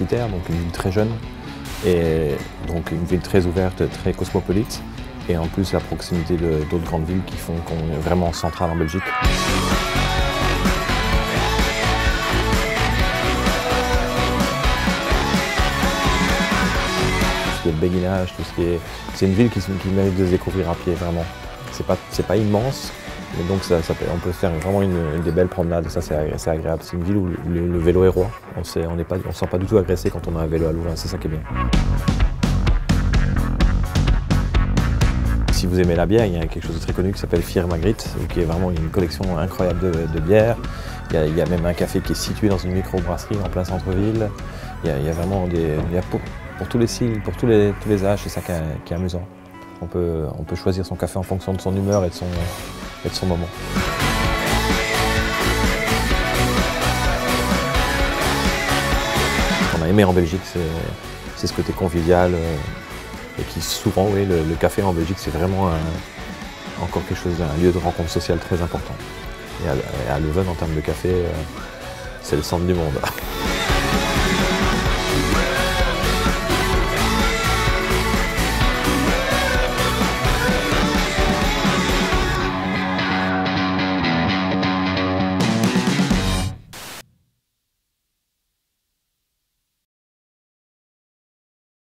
universitaire, donc une ville très jeune, et donc une ville très ouverte, très cosmopolite, et en plus la proximité d'autres grandes villes qui font qu'on est vraiment central en Belgique. Tout ce qui est béguinage, tout ce qui est... C'est une ville qui mérite de se découvrir à pied, vraiment. C'est pas immense, mais donc on peut faire vraiment une des belles promenades, et ça c'est agréable. C'est une ville où le vélo est roi. On ne se sent pas du tout agressé quand on a un vélo à Louvain, c'est ça qui est bien. Si vous aimez la bière, il y a quelque chose de très connu qui s'appelle Fier Magritte, qui est vraiment une collection incroyable de bières. Il y a même un café qui est situé dans une microbrasserie en plein centre-ville. Il y a vraiment pour tous les styles, pour tous les âges, c'est ça qui est amusant. On peut choisir son café en fonction de son humeur et de son moment. Ce qu'on a aimé en Belgique, c'est ce côté convivial et qui souvent, oui, le café en Belgique, c'est vraiment encore quelque chose, un lieu de rencontre sociale très important. Et à Leuven, en termes de café, c'est le centre du monde.